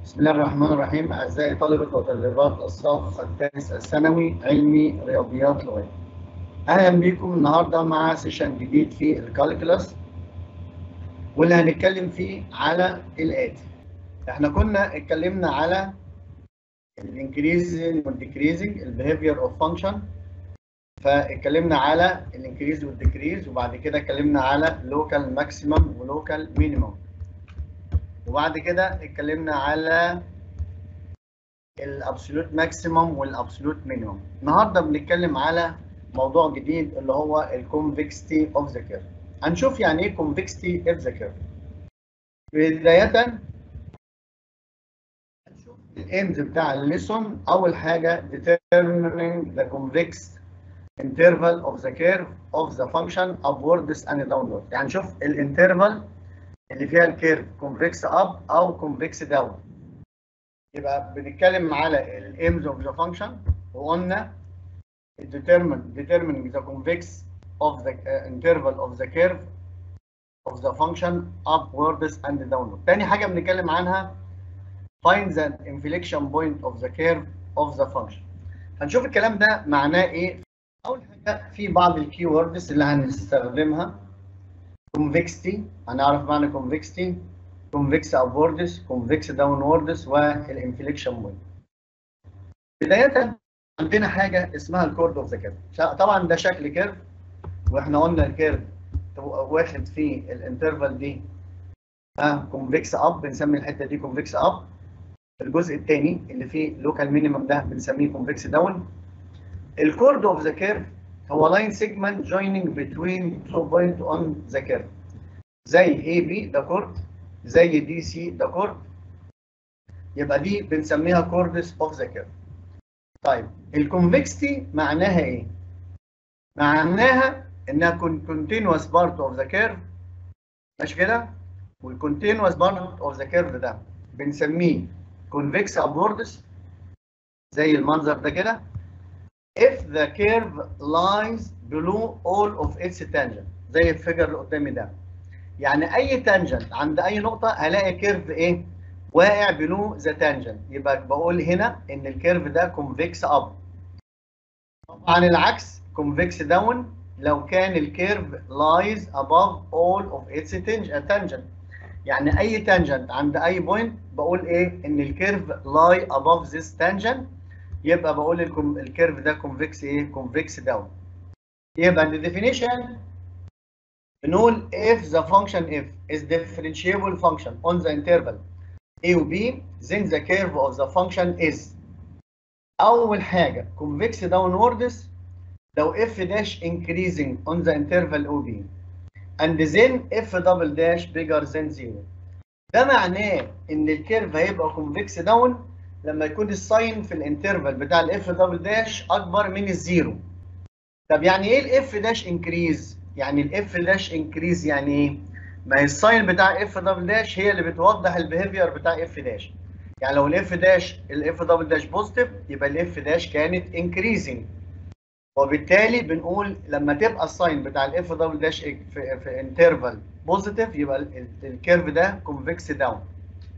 بسم الله الرحمن الرحيم. أعزائي طلبة وطالبات الصف الثالث الثانوي علمي رياضيات لغات. أهلا بكم النهارده مع سيشن جديد في الكالكولاس، واللي هنتكلم فيه على الآتي. احنا كنا اتكلمنا على الانكريزنج والديكريزنج البيهيفير اوف فانكشن، فاتكلمنا على الانكريز والديكريز، وبعد كده اتكلمنا على لوكال ماكسيمم ولوكال مينيمم، وبعد كده اتكلمنا على الابسولوت ماكسيمم والابسولوت مينيمم. النهارده بنتكلم على موضوع جديد اللي هو الكونفكستي اوف ذا كيرف. هنشوف يعني ايه كونفكستي اوف ذا كيرف. بدايه هنشوف الايمز بتاع الليسون. اول حاجه determining the convex interval of the curve of the function upwards and downwards. يعني نشوف الانترفال اللي فيها الكيرف كونفكس اب او كونفكس داون. يبقى بنتكلم على الايمز اوف ذا فانكشن، وقلنا determining the convex of the interval of the curve of the function upwards and downwards. تاني حاجة بنتكلم عنها find the inflection point of the curve of the function. هنشوف الكلام ده معناه ايه. أول حاجة في بعض الكي ووردز اللي هنستخدمها. convexity، هنعرف معنى convexity، convex upwards، convex downwards، والinflection point. بداية عندنا حاجه اسمها الكورد اوف ذا كيرف. طبعا ده شكل كيرف، واحنا قلنا الكيرف واخد في الانترفال دي كونفكس اب، بنسمي الحته دي كونفكس اب. الجزء الثاني اللي فيه لوكال مينيمم ده بنسميه كونفكس داون. الكورد اوف ذا كيرف هو لاين سيجمنت جويننج بتوين تو بوينت اون ذا كيرف، زي اي بي ده كورد، زي دي سي ده كورد. يبقى دي بنسميها كوردس اوف ذا كيرف. طيب الكونفكستي معناها ايه؟ معناها انها continuous part of the curve، ماشي كده؟ والcontinuous part of the curve ده بنسميه convex upwards زي المنظر ده كده if the curve lies below all of its tangent، زي الفيجر اللي قدامي ده. يعني اي تانجنت عند اي نقطه هلاقي كيرف ايه؟ واقع below the tangent. يبقى بقول هنا ان الكيرف ده convex up. طبعا العكس convex down لو كان الكيرف lies above all of its tangent. يعني اي تانجنت عند اي بوينت بقول ايه؟ ان الكيرف lie above this tangent، يبقى بقول الكيرف ده convex ايه؟ convex down. يبقى the definition بنقول if the function f is differentiable function on the interval a و b then the curve of the function is. اول حاجه convex downwards لو f dash increasing on the interval OB and then f double dash bigger than 0. ده معناه ان الكيرف هيبقى convex down لما يكون الساين في الانترفال بتاع الاف دبل داش اكبر من الزيرو. طب يعني ايه الاف داش انكريز؟ يعني الاف داش انكريز يعني ايه؟ ما هي الساين بتاع اف دبل داش هي اللي بتوضح البيهيفير بتاع اف داش. يعني لو الاف دبل داش بوزيتيف يبقى الاف داش كانت انكريزنج، وبالتالي بنقول لما تبقى الساين بتاع الاف دبل داش في انترفال بوزيتيف يبقى الكيرف ده كونفكس داون،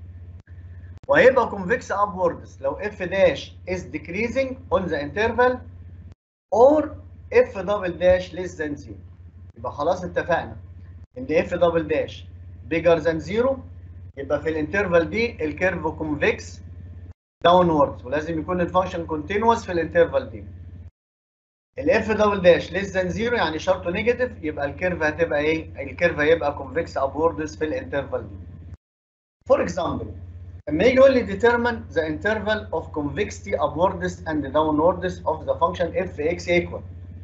وهيبقى كونفكس ابوردز لو اف داش is decreasing on the interval or اف دبل داش less than 0. يبقى خلاص اتفقنا ان اف دبل داش bigger than 0 يبقى في الانترفال دي الكيرف كونفكس داونورد، ولازم يكون الفانكشن كونتينوس في الانترفال دي. الاف دبل داش less than 0 يعني شرطه نيجاتيف، يبقى الكيرف هتبقى ايه؟ الكيرف هيبقى كونفكس ابوردز في الانترفال دي. فور اكزامبل لما يجي يقول لي determine the interval of convexity upwards and downwards of the function fx equal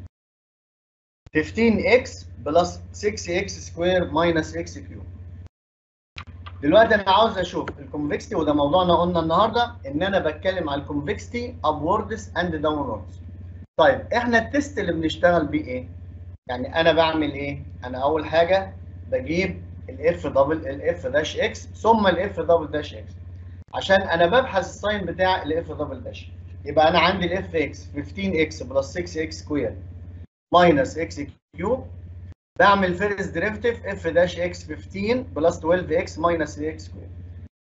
15x plus 6x square minus x cube. دلوقتي انا عاوز اشوف الكونفكستي، وده موضوعنا قلنا النهارده ان انا بتكلم على الكونفكستي upwards and downwards. طيب احنا التست اللي بنشتغل بيه ايه؟ يعني انا بعمل ايه؟ انا اول حاجه بجيب الاف داش اكس ثم الاف دبل داش اكس، عشان انا ببحث الساين بتاع الاف دبل داش. يبقى انا عندي الاف اكس 15x بلس 6x سكوير ماينس اكس كيوب. بعمل فيرست ديريفيتيف اف داش اكس 15 بلس 12x ماينس اكس سكوير.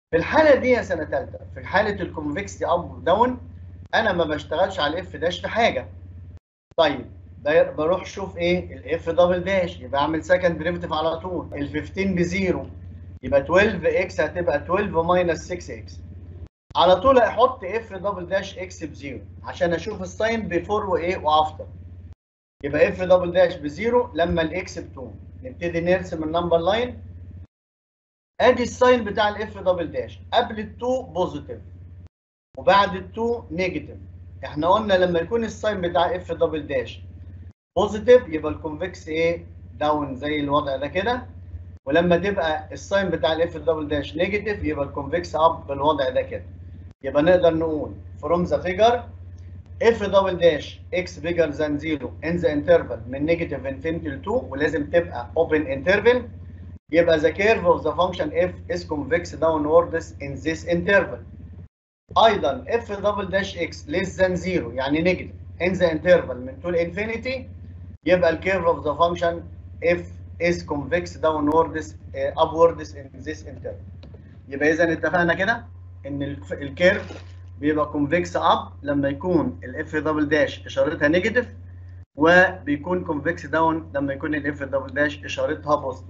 في الحاله دي يا سنه ثالثه، في حاله الكونفكستي اب داون، انا ما بشتغلش على الاف داش في حاجه. طيب بروح اشوف ايه الاف دبل داش، يبقى اعمل سكند ديريفيتيف على طول. ال 15 بزيرو، يبقى 12 اكس هتبقى 12 ماينس 6 اكس. على طول احط اف دبل داش اكس بزيرو عشان اشوف الساين بيفور وايه وافتر. يبقى اف دبل داش بزيرو لما الاكس ب2. نبتدي نرسم النمبر لاين. ادي الساين بتاع الاف دبل داش، قبل ال2 بوزيتيف وبعد ال2 نيجاتيف. احنا قلنا لما يكون الساين بتاع اف دبل داش بوزيتيف يبقى الكونفكس ايه داون زي الوضع ده كده، ولما تبقى الساين بتاع الاف دبل داش نيجاتيف يبقى الكونفكس اب بالوضع ده كده. يبقى نقدر نقول from the figure f double dash x bigger than 0 in the interval من negative infinity ل 2، ولازم تبقى open interval. يبقى the curve of the function f is convex downwards in this interval. ايضا f double dash x less than 0 يعني negative in the interval من 2 ل infinity، يبقى ال curve of the function f is convex downwards upwards in this interval. يبقى اذا اتفقنا كده ان الكيرف بيبقى كونفكس اب لما يكون الاف دبل داش اشارتها نيجاتيف، وبيكون كونفكس داون لما يكون الاف دبل داش اشارتها بوزيتيف.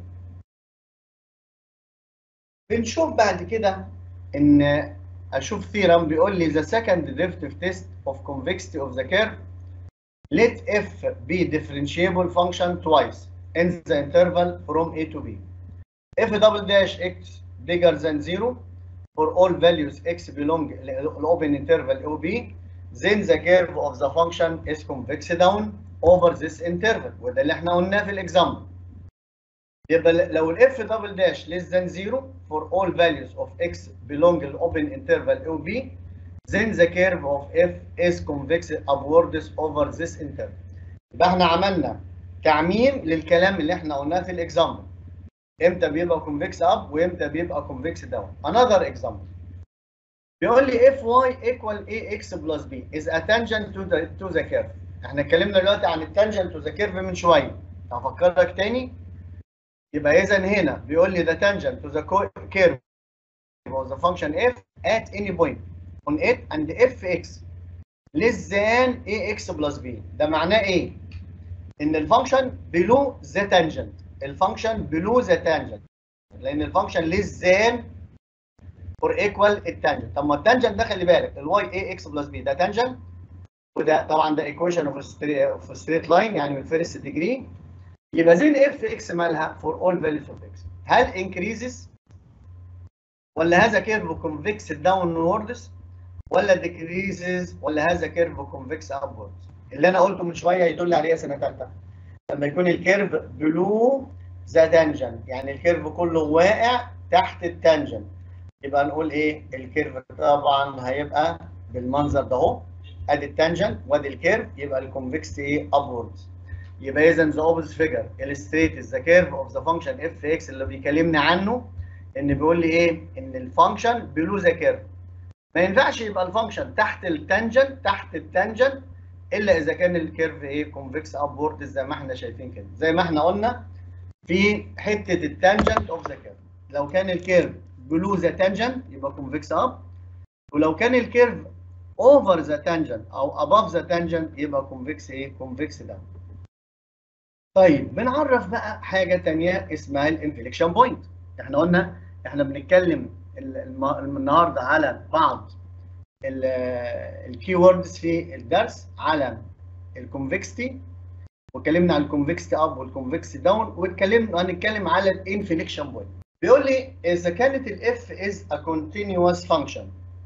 بنشوف بعد كده ان اشوف ثيرم بيقول لي the second derivative test of convexity of the curve let f be differentiable function twice in the interval from a to b. f double dash x bigger than 0 for all values x belong to open interval OB, then the curve of the function is convex down over this interval. وده اللي احنا قلناه في الاكزامبل. يبقى لو ال f double dash less than 0 for all values of x belong to open interval OB, then the curve of f is convex upwards over this interval. يبقى احنا عملنا تعميم للكلام اللي احنا قلناه في الاكزامبل. امتى بيبقى كونفكس اب وامتى بيبقى كونفكس داون. another example بيقول لي if y equal ax plus b is a tangent to the curve. احنا اتكلمنا دلوقتي عن التانجنت تو ذا كيرف من شويه، هفكرك تاني. يبقى اذا هنا بيقول لي the tangent to the curve of the function f at any point on it and fx less than ax plus b. ده معناه ايه؟ ان الفانكشن below the tangent، الفانكشن below the tangent، لان الفانكشن less than or equal التانجنت. طب ما التانجنت ده خلي بالك الواي اي اكس بلس بي ده تانجنت، وده طبعا ده ايكويشن اوف ستريت لاين يعني من فيرست ديجري. يبقى زين اف اكس مالها فور اول فاليوز اوف اكس، هل انكريزز ولا هذا كيرف كونفكس داونوردز ولا ديكريزز ولا هذا كيرف كونفكس ابوردز؟ اللي انا قلته من شويه يدل عليه سنه ثالثه. لما يكون الكيرف بلو ذا تانجنت يعني الكيرف كله واقع تحت التانجنت، يبقى نقول ايه؟ الكيرف طبعا هيبقى بالمنظر ده اهو، ادي التانجنت وادي الكيرف، يبقى الكونفكس ايه؟ ابوردز. يبقى اذا ذا اوبوزيت فيجر illustrates ذا كيرف اوف ذا فانكشن اف اكس اللي بيكلمني عنه، ان بيقول لي ايه؟ ان الفانكشن بلو ذا كيرف. ما ينفعش يبقى الفانكشن تحت التانجنت تحت التانجنت الا اذا كان الكيرف ايه؟ كونفكس ابوردز زي ما احنا شايفين كده، زي ما احنا قلنا في حته التانجنت اوف ذا كيرف. لو كان الكيرف بلو ذا تانجنت يبقى كونفكس اب، ولو كان الكيرف اوفر ذا تانجنت او اباف ذا تانجنت يبقى كونفكس ايه؟ كونفكس داون. طيب بنعرف بقى حاجه ثانيه اسمها الانفليكشن بوينت. احنا قلنا احنا بنتكلم النهارده على بعض الكي ووردز في الدرس على الكونفكستي، واتكلمنا عن الكونفكستي اب والكونفكستي داون، هنتكلم على الانفليكشن بوينت. بيقول لي اذا كانت الاف از ا continuous function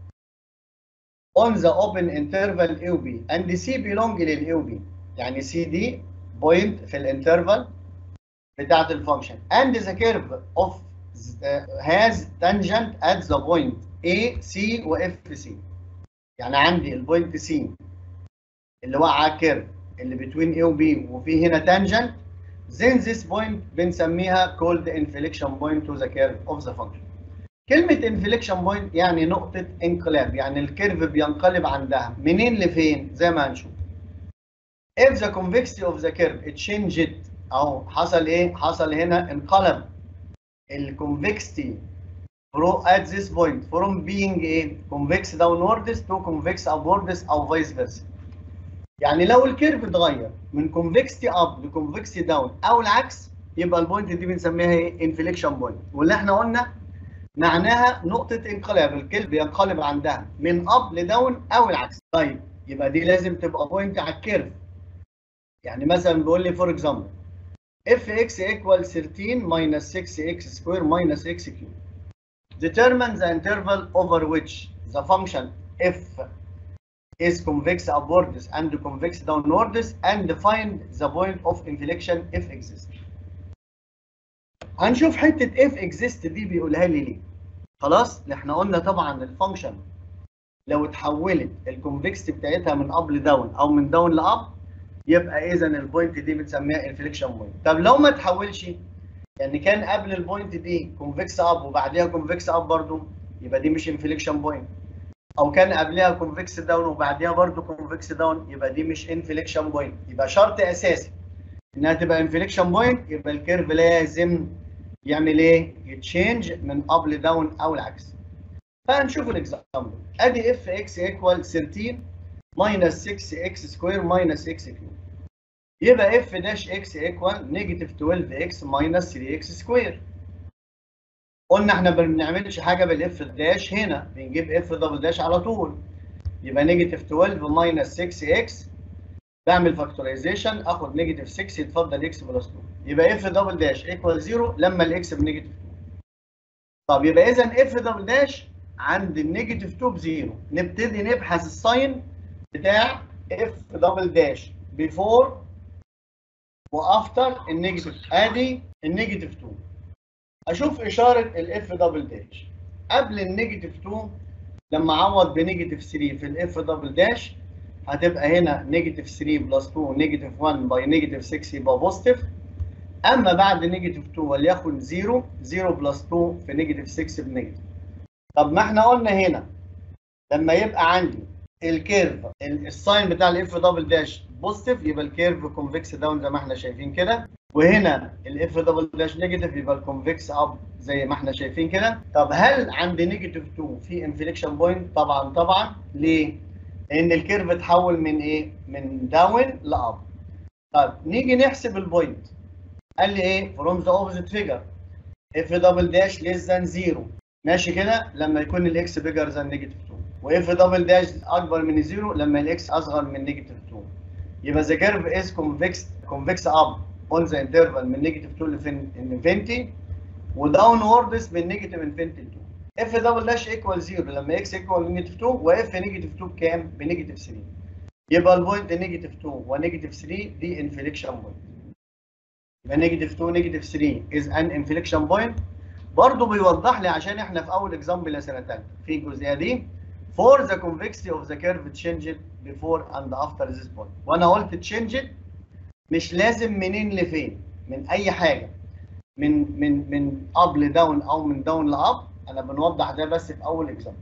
on the open interval AOB and C belong للAOB، يعني C دي بوينت في الانترفال بتاعت الفانكشن and the curve of has tangent at the point A C و F C. يعني عندي البوينت C اللي واقعه على الكيرف اللي between A و B وفي هنا tangent، then this point بنسميها called inflection point to the curve of the function. كلمة inflection point يعني نقطة انقلاب، يعني الكيرف بينقلب عندها منين لفين زي ما هنشوف. If the convexity of the curve changed أو حصل إيه؟ حصل هنا انقلب الكونفكستي at this point from being ايه convex downwards to convex upwards او vice versa. يعني لو الكيرف اتغير من convexity up ل convexity down او العكس يبقى البوينت دي بنسميها ايه inflection point. واللي احنا قلنا معناها نقطة انقلاب، الكيرف بينقلب عندها من اب لداون او العكس. طيب يبقى دي لازم تبقى بوينت على الكيرف. يعني مثلا بيقول لي فور اكزامبل fx equal 13 minus 6x square minus x cube. Determine the interval over which the function f is convex upwards and convex downwards and find the point of inflection if exists. هنشوف حتة if exist دي بيقولها لي ليه. خلاص احنا قلنا طبعا الفانكشن لو اتحولت الكونفكستي بتاعتها من اب لداون او من داون لاب يبقى اذا البوينت دي بنسميها انفليكشن بوينت. طب لو ما اتحولش يعني كان قبل البوينت دي كونفكس اب وبعديها كونفكس اب برضو يبقى دي مش انفليكشن بوينت، او كان قبلها كونفكس داون وبعديها برضو كونفكس داون يبقى دي مش انفليكشن بوينت. يبقى شرط اساسي انها تبقى انفليكشن بوينت يبقى الكيرف لازم يعمل ايه؟ يتشينج من اب لداون او العكس. فهنشوف الاكزامبل. ادي اف اكس ايكوال 13 minus 6x سكوير minus x كيوب. يبقى اف داش اكس ايكوال نيجاتيف 12x minus 3x سكوير. قلنا احنا ما بنعملش حاجه بالاف داش هنا، بنجيب اف دبل داش على طول. يبقى نيجاتيف 12 minus 6x بعمل فاكتورايزيشن اخد نيجاتيف 6 يتفضل اكس بلس 2 يبقى اف دبل داش ايكوال 0 لما الاكس بنيجاتيف 2. طب يبقى اذا اف دبل داش عند النيجاتيف 2 بزيرو. نبتدي نبحث الساين بتاع اف دبل داش بيفور وافتر النيجاتيف. ادي النيجاتيف 2. اشوف اشاره الاف دبل داش قبل النيجاتيف 2 لما اعوض بنيجاتيف 3 في الاف دبل داش هتبقى هنا نيجاتيف 3 بلس 2 نيجاتيف 1 باي نيجاتيف 6 يبقى بوزيتيف. اما بعد نيجاتيف 2 وليكن 0 0 بلس 2 في نيجاتيف 6 بنيجاتيف. طب ما احنا قلنا هنا لما يبقى عندي الكيرف الساين بتاع الاف دبل داش بوزيتيف يبقى الكيرف كونفكس داون زي ما احنا شايفين كده، وهنا الاف دبل داش نيجاتيف يبقى الكونفكس اب زي ما احنا شايفين كده. طب هل عند نيجاتيف 2 في انفليكشن بوينت؟ طبعا. ليه؟ لان الكيرف اتحول من ايه؟ من داون لاب. طب نيجي نحسب البوينت. قال لي ايه؟ فروم ذا اوبوزيت فيجر اف دبل داش ليس ذان 0 ماشي كده لما يكون الاكس بيجر ذان نيجاتيف 2، واف دبل داش اكبر من 0 لما الاكس اصغر من نيجاتيف 2. يبقى ذا كيرف از كونفكس اب اون ذا انترفال من نيجاتيف 2 لانفينيتي وداون ووردز من نيجاتيف انفينيتي 2. اف دبل داش ايكوال 0 لما اكس ايكوال نيجاتيف 2 واف نيجاتيف 2 بكام؟ بنيجاتيف 3. يبقى البوينت نيجاتيف 2 ونيجاتيف 3 دي انفليكشن بوينت. يبقى نيجاتيف 2 نيجاتيف 3 از ان انفليكشن بوينت. برضه بيوضح لي عشان احنا في اول اكزامبل يا سنه ثالثه في الجزئيه دي for the convexity of the curve changed before and after this point. وانا قلت changed مش لازم منين لفين، من اي حاجه من اب لداون او من داون لاب. انا بنوضح ده بس في اول اكزامبل.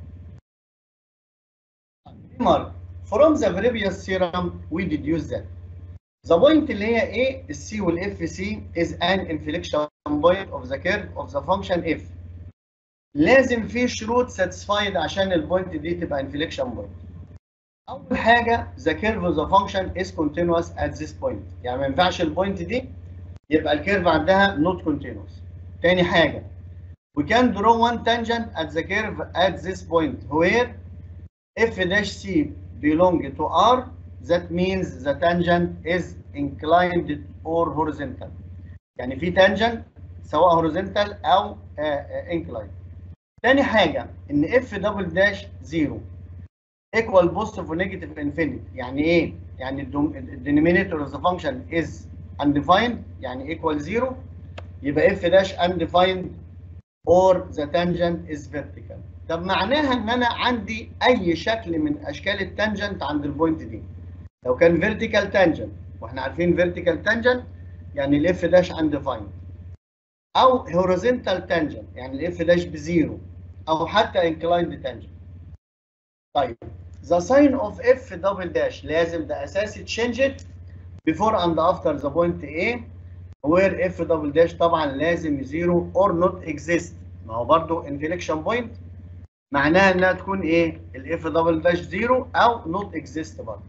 From the previous theorem we deduce that the point اللي هي ايه السي والاف سي is an inflection point of the curve of the function f. لازم في شروط satisfied عشان البوينت دي تبقى inflection point. اول حاجه the curve of the function is continuous at this point. يعني ما ينفعش البوينت دي يبقى الكيرف عندها not continuous. تاني حاجه we can draw one tangent at the curve at this point where f dash c belong to r. That means the tangent is inclined or horizontal. يعني في tangent سواء horizontal او inclined. تاني حاجة إن f دبل داش 0 equal positive ونيجاتيف infinity. يعني إيه؟ يعني denominator of the function is undefined يعني equal 0 يبقى f داش undefined or the tangent is vertical. طب معناها إن أنا عندي أي شكل من أشكال التانجنت عند البوينت دي. لو كان vertical tangent وإحنا عارفين vertical tangent يعني ال f داش undefined، أو horizontal tangent يعني ال f داش بزيرو، أو حتى inclined tangent. طيب the sign of f double dash لازم ده أساسي change it before and after the point A where f double dash طبعا لازم 0 or not exist. ما هو برضو انفليكشن بوينت معناها انها تكون ايه؟ الاف دبل داش 0 او نوت اكزيست برضه.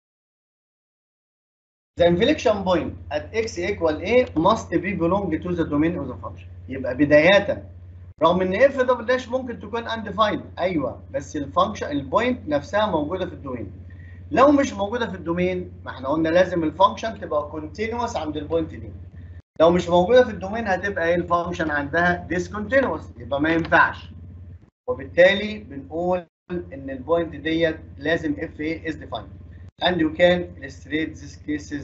The inflection point at x equal a must be belong to the domain of the function. يبقى بداية رغم ان اف دبل داش ممكن تكون undefined، ايوه، بس الفانكشن البوينت نفسها موجوده في الدومين. لو مش موجوده في الدومين، ما احنا قلنا لازم الفانكشن تبقى كونتينوس عند البوينت دي. لو مش موجوده في الدومين هتبقى ايه الفانكشن عندها discontinuous، يبقى ما ينفعش. وبالتالي بنقول ان البوينت ديت لازم اف ايه is defined and you can illustrate these cases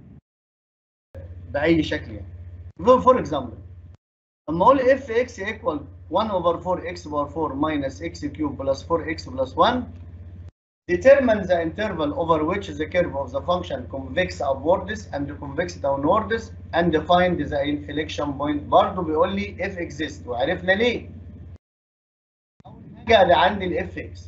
باي شكل يعني. For example لما اقول اف اكس equal 1 over 4x power 4 minus x cube plus 4x plus 1 determine the interval over which the curve of the function convex upwards and convex downwards and find the inflection point. برضه بيقول لي if exist، وعرفنا ليه. اول حاجه اللي عندي الاف اكس،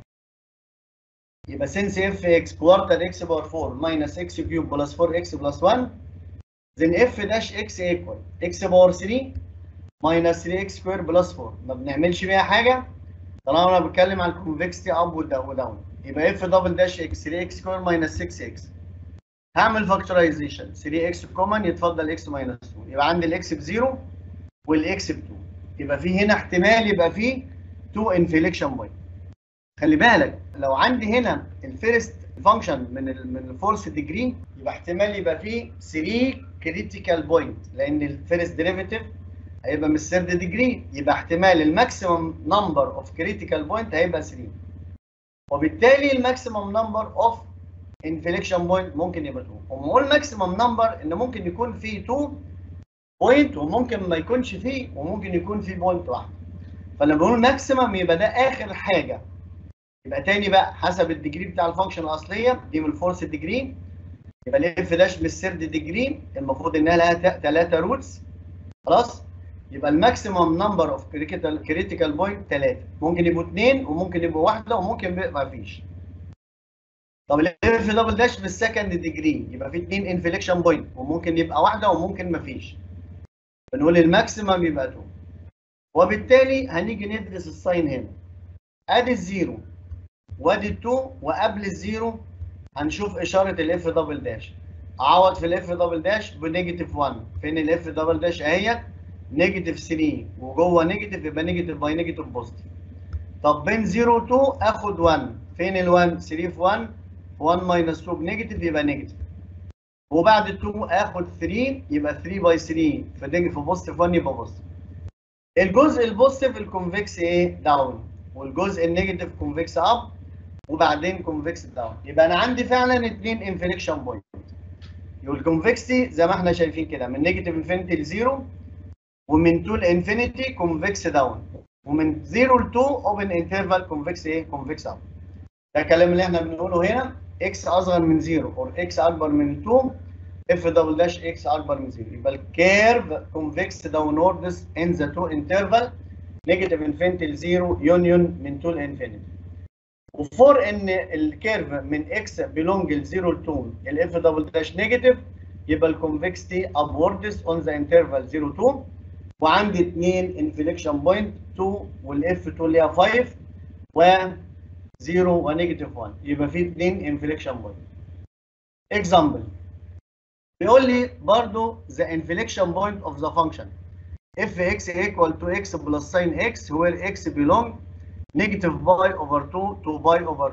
يبقى since f x quarter x power 4 minus x cube plus 4x plus 1 then f dash x equal x power 3 minus 3x square plus 4. ما بنعملش بيها حاجه طالما انا بتكلم عن الكونفكستي اب وداون. يبقى اف دبل داش اكس 3x سكوير ماينس 6x. هعمل فاكتورايزيشن 3x كومن يتفضل x ماينس 2، يبقى عندي الاكس بزيرو والاكس ب 2. يبقى في هنا احتمال يبقى في 2 انفليكشن بوينت. خلي بالك لو عندي هنا الفيرست فانكشن من الفورث ديجري يبقى احتمال يبقى في 3 كريتيكال بوينت، لان الفيرست ديريفيتيف هيبقى من الثيرد ديجري، يبقى احتمال الماكسيمم نمبر اوف كريتيكال بوينت هيبقى 3، وبالتالي الماكسيمم نمبر اوف انفليكشن بوينت ممكن يبقى 2. وبنقول ماكسيمم نمبر ان ممكن يكون فيه 2 بوينت وممكن ما يكونش فيه، وممكن يكون فيه بوينت واحده. فلما بنقول ماكسيمم يبقى ده اخر حاجه. يبقى تاني بقى حسب الديجري بتاع الفانكشن الاصليه دي من الفورث ديجري، يبقى الاف داش من الثيرد ديجري المفروض انها لها 3 روتس. خلاص؟ يبقى الماكسيمم نمبر اوف كريتيكال بوينت 3، ممكن يبقوا 2 وممكن يبقوا واحده وممكن ما فيش. طب الاف دبل داش بالسكند ديجري يبقى في 2 انفليكشن بوينت وممكن يبقى واحده وممكن ما فيش. بنقول الماكسيمم يبقى 2. وبالتالي هنيجي ندرس الساين هنا. ادي الزيرو وادي ال2 وقبل الزيرو هنشوف اشاره الاف دبل داش. اعوض في الاف دبل داش بنيجاتيف 1. فين الاف دبل داش اهيت؟ نيجاتيف 3 وجوه نيجاتيف يبقى نيجاتيف باي نيجاتيف بوزيتيف. طب بين 0 و 2 اخد 1. فين ال 1؟ 3 في 1 1 ماينس 2 بنيجاتيف يبقى نيجاتيف. وبعد ال 2 اخد 3 يبقى 3 باي 3 في بوزيتيف 1 يبقى بوزيتيف. الجزء البوزيتيف الكونفكس ايه؟ داون، والجزء النيجاتيف كونفكس اب، وبعدين كونفكس داون. يبقى انا عندي فعلا 2 انفليكشن بوينت. والكونفكسي زي ما احنا شايفين كده من نيجاتيف انفينيتي ل 0 ومن 2 لانفينيتي كونفكس داون، ومن 0 ل 2 اوبن انترفال كونفكس ايه؟ كونفكس اب. ده الكلام اللي احنا بنقوله هنا. اكس اصغر من 0 اور اكس اكبر من 2 اف دبل داش اكس اكبر من 0. يبقى الكيرف كونفكس داونوردز ان ذا 2 انترفال نيجاتيف انفينيتي ل 0 يونيون من 2 لانفينيتي. وفور ان الكيرف من اكس بيلونج ل 0 ل 2 الاف دبل داش نيجاتيف يبقى الكونفكستي ابوردز اون ذا انترفال 0 2. وعندي 2 انفليكشن بوينت 2 والاف 2 اللي هي 5 و 0 ونيجاتيف 1، يبقى في 2 انفليكشن بوينت. اكزامبل بيقول لي برضو the inflection point of the function fx equal to x plus sin x where x belong negative pi over 2 to pi over 2.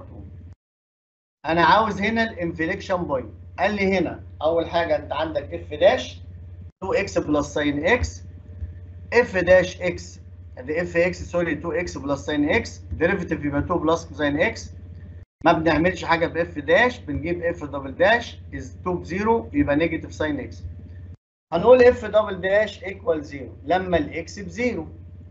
انا عاوز هنا الانفليكشن بوينت. قال لي هنا اول حاجه انت عندك اف داش 2x plus sin x اف داش x ادي اف اكس سوري 2x بلس ساين اكس ديريفيتيف يبقى 2 بلس كوزين اكس. ما بنعملش حاجه باف داش، بنجيب اف دبل داش از 2 بزيرو يبقى نيجاتيف ساين اكس. هنقول اف دبل داش ايكوال 0 لما الاكس بزيرو.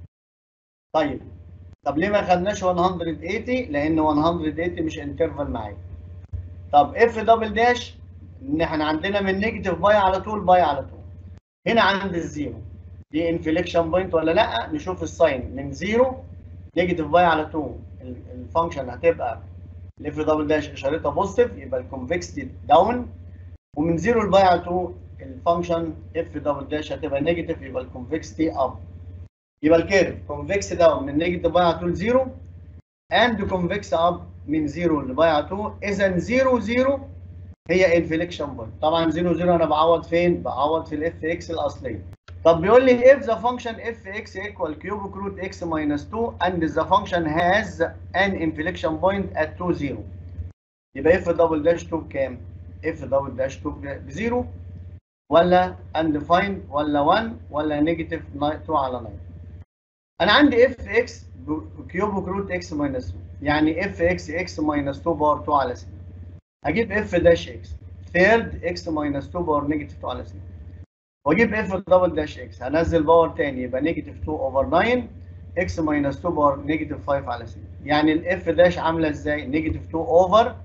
طب ليه ما خدناش 180؟ لان 180 مش انترفال معايا. طب اف دبل داش ان احنا عندنا من نيجاتيف باي على طول باي على طول. هنا عند الزيرو دي انفليكشن بوينت ولا لا؟ نشوف الساين من 0 نيجاتيف باي على 2 الفانكشن هتبقى الاف دبل داش اشارتها بوزيتيف يبقى الكونفكستي داون، ومن 0 لباي على 2 الفانكشن اف دبل داش هتبقى نيجاتيف يبقى الكونفكستي اب. يبقى الكيرف كونفكس داون من نيجاتيف باي على 2 ل 0 اند كونفكس اب من 0 لباي على 2. اذا 0 0 هي انفليكشن بوينت. طبعا 0 0 انا بعوض فين؟ بعوض في الاف اكس الاصليه. طب بيقول لي if the function fx equal cubic root x minus 2 and the function has an inflection point at 2 0. يبقى f double dash 2 بكام؟ f double dash 2 ب 0 ولا undefined ولا 1 ولا نيجاتيف 2 على 9. انا عندي fx cubic root x minus 2 يعني fx x minus 2 باور 2 على 6. هجيب f dash x third x minus 2 باور نيجاتيف 2 على 6. واجيب اف دبل داش اكس هنزل باور تاني يبقى نيجاتيف 2 اوفر 9 اكس ماينس 2 باور نيجاتيف 5 على 6. يعني الاف داش عامله ازاي؟ نيجاتيف 2 اوفر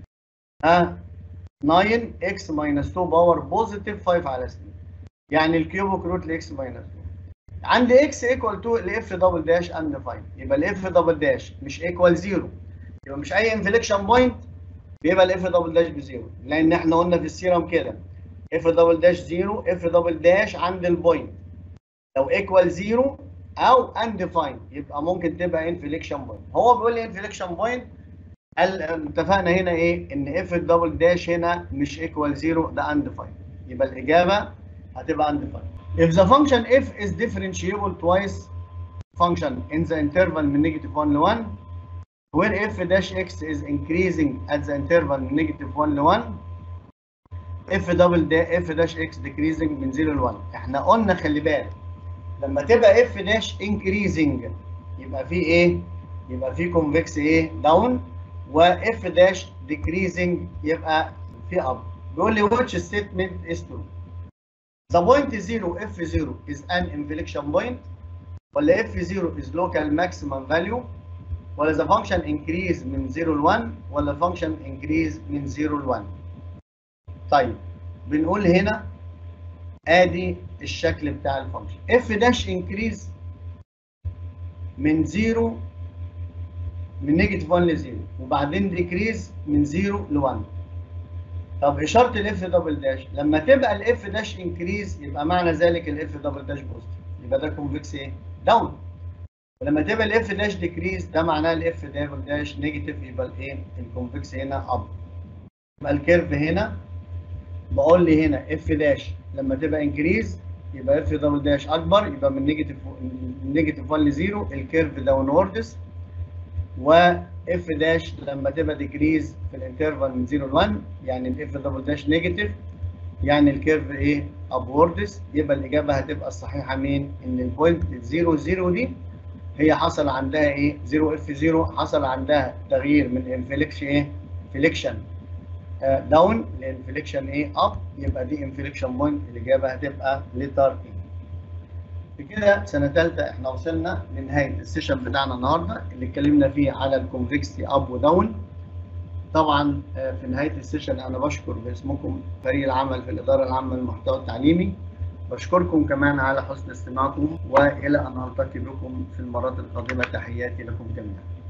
9 اكس ماينس 2 باور بوزيتيف 5 على 6. يعني الكيوبك روت لاكس ماينس 2. عندي اكس ايكوال 2 لاف دبل داش اند 5. يبقى الاف دبل داش مش ايكوال 0. يبقى مش اي انفليكشن بوينت بيبقى الاف دبل داش بزيرو، لان احنا قلنا في السيرم كده اف دبل داش 0 اف دبل داش عند البوينت لو ايكوال 0 او انديفايند يبقى ممكن تبقى انفليكشن بوينت. هو بيقول لي انفليكشن بوينت، اتفقنا هنا ايه؟ ان اف دبل داش هنا مش ايكوال 0 ده انديفايند، يبقى الاجابه هتبقى انديفايند. if the function f is differentiable twice function in the interval من negative 1 ل 1 where f dash x is increasing at the interval من negative 1 ل 1 اف دبل دا اف داش اكس ديكريزنج من 0 ل 1. احنا قلنا خلي بالك لما تبقى اف داش انكريزنج يبقى في ايه؟ يبقى في كونفكس ايه؟ داون، واف داش ديكريزنج يبقى في اب. بيقول لي which statement is true؟ The point 0 f0 is an inflection point ولا f0 is local maximum value ولا the function increase من 0 ل 1 ولا function increase من 0 ل 1. طيب بنقول هنا ادي الشكل بتاع الفانكشن اف داش انكريز من 0 من نيجاتيف 1 ل 0 وبعدين ديكريز من 0 ل 1. طب اشاره الاف دبل داش لما تبقى الاف داش انكريز يبقى معنى ذلك الاف دبل داش بوزيتيف، يبقى ده كونفكس ايه؟ داون. ولما تبقى الاف داش ديكريز ده معناه الاف دبل داش نيجاتيف، يبقى الايه؟ الكونفكس هنا اب. يبقى الكيرف هنا بقول لي هنا اف داش لما تبقى انكريز يبقى اف دبل داش اكبر، يبقى من نيجاتيف 1 ل 0 الكيرف داونوردز، واف داش لما تبقى ديكريز في الانترفال من 0 ل 1 يعني الاف دبل داش نيجاتيف يعني الكيرف ايه؟ ابوردز. يبقى الاجابه هتبقى الصحيحه مين؟ ان البوينت 0 0 دي هي حصل عندها ايه؟ 0 اف 0 حصل عندها تغيير من انفليكشن ايه؟ انفليكشن داون لانفليكشن ايه؟ اب، يبقى دي انفليكشن بوينت. الاجابه هتبقى لتر اي. بكده سنه ثالثه احنا وصلنا لنهايه السيشن بتاعنا النهارده اللي اتكلمنا فيه على الكونفكستي اب وداون. طبعا في نهايه السيشن انا بشكر باسمكم فريق العمل في الاداره العامه للمحتوى التعليمي. بشكركم كمان على حسن استماعكم، والى ان التقي بكم في المرات القادمه. تحياتي لكم جميعا.